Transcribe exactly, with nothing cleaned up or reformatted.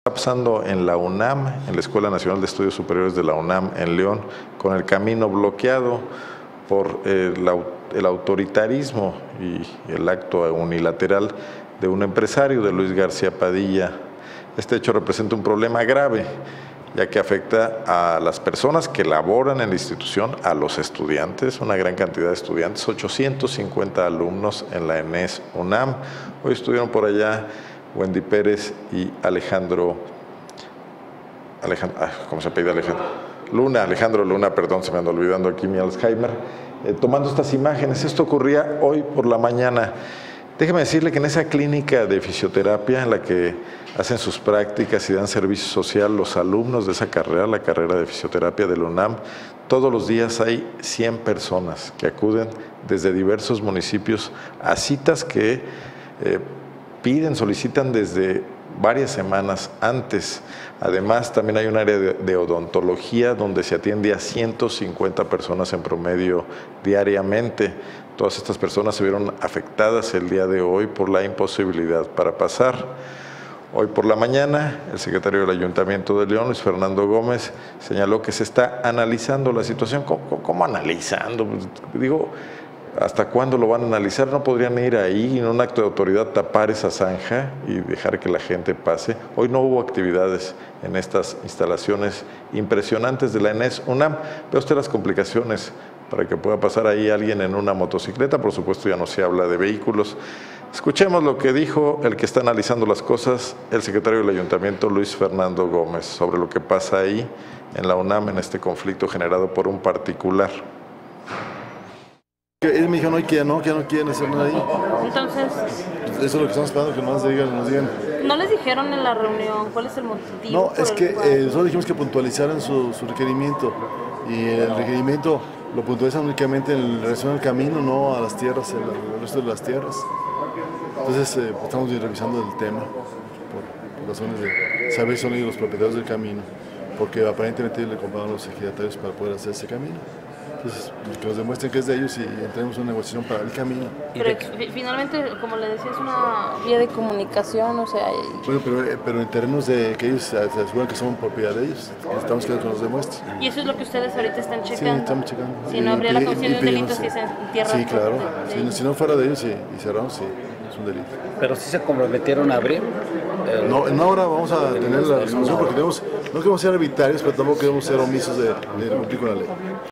Está pasando en la UNAM, en la Escuela Nacional de Estudios Superiores de la UNAM en León, con el camino bloqueado por eh, la, el autoritarismo y el acto unilateral de un empresario, de Luis García Padilla. Este hecho representa un problema grave, ya que afecta a las personas que laboran en la institución, a los estudiantes, una gran cantidad de estudiantes, ochocientos cincuenta alumnos en la ENES UNAM. Hoy estuvieron por allá Wendy Pérez y Alejandro, Alejandro ¿cómo se apellida Alejandro? Luna, Alejandro Luna, perdón, se me anda olvidando aquí mi Alzheimer, eh, tomando estas imágenes. Esto ocurría hoy por la mañana. Déjeme decirle que en esa clínica de fisioterapia en la que hacen sus prácticas y dan servicio social los alumnos de esa carrera, la carrera de fisioterapia de la UNAM, todos los días hay cien personas que acuden desde diversos municipios a citas que eh, piden, solicitan desde varias semanas antes. Además, también hay un área de, de odontología donde se atiende a ciento cincuenta personas en promedio diariamente. Todas estas personas se vieron afectadas el día de hoy por la imposibilidad para pasar. Hoy por la mañana, el secretario del Ayuntamiento de León, Luis Fernando Gómez, señaló que se está analizando la situación. ¿Cómo, cómo, cómo analizando? Pues, digo, ¿hasta cuándo lo van a analizar? ¿No podrían ir ahí en un acto de autoridad tapar esa zanja y dejar que la gente pase? Hoy no hubo actividades en estas instalaciones impresionantes de la ENES UNAM. Ve usted las complicaciones para que pueda pasar ahí alguien en una motocicleta. Por supuesto, ya no se habla de vehículos. Escuchemos lo que dijo el que está analizando las cosas, el secretario del Ayuntamiento, Luis Fernando Gómez, sobre lo que pasa ahí en la UNAM en este conflicto generado por un particular. Ellos me dijeron hoy que ya no, que ya no quieren hacer nada ahí. Entonces, eso es lo que estamos esperando, que nos digan, nos digan. ¿No les dijeron en la reunión cuál es el motivo? No, es que eh, nosotros dijimos que puntualizaran su, su requerimiento, y el requerimiento lo puntualizan únicamente en relación al camino, no a las tierras, el, el resto de las tierras. Entonces eh, estamos revisando el tema por, por razones de saber si son ellos los propietarios del camino, porque aparentemente le compraron los ejidatarios para poder hacer ese camino. Entonces, que nos demuestren que es de ellos y entremos en una negociación para el camino. Pero finalmente, como le decía, es una vía de comunicación, o sea... Bueno, pero, pero en términos de que ellos se aseguran que son propiedad de ellos, estamos quedando que nos demuestren. ¿Y eso es lo que ustedes ahorita están checando? Sí, estamos checando. Si no habría la comisión de un delito si es en tierra... Sí, claro. De si, si no fuera de ellos y, y cerramos, sí, es un delito. ¿Pero sí se comprometieron a abrir? Eh, no, en una hora vamos a tener la resolución porque tenemos, no queremos ser arbitrarios, pero tampoco queremos ser omisos de, de cumplir con la ley.